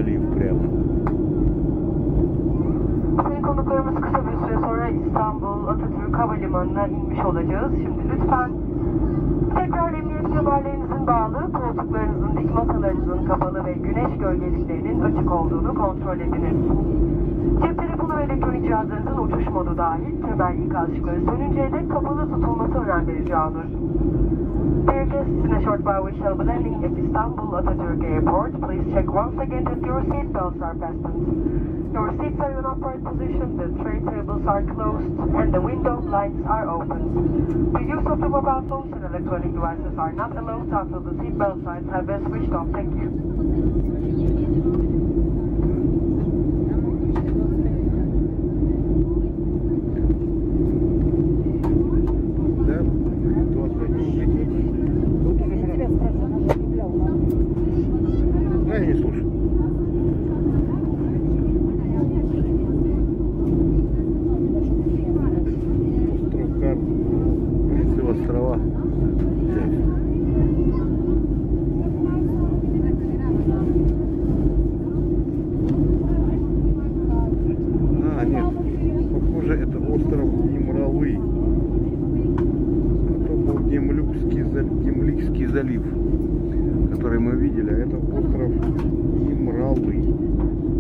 залив прямо. Sayın konuklarımız kısa bir süre sonra İstanbul Atatürk Havalimanı'na inmiş olacağız. Şimdi lütfen tekrar emniyet kemerlerinizin bağlı, koltuklarınızın, dik masalarınızın kapalı ve güneş gölgeliklerinin açık olduğunu kontrol ediniz. Cep telefonu ve elektronik cihazlarınızın uçuş modu dahil kemer ikaz ışıkları sönünceye dek kapalı tutulması önemli rica olur. Dear guests, in a short while we shall be landing at Istanbul Atatürk Airport. Please check once again that your seat belts are fastened. Your seats are in upright position, the tray tables are closed, and the window blinds are open. The use of the mobile phones and electronic devices are not allowed after the seat belt signs have been switched off. Thank you. Я не слушаю. Остров Кар, Принцевы острова. Нет, похоже, это остров Имралы. Это был Гемликский залив, который мы видели, а это остров Имралы.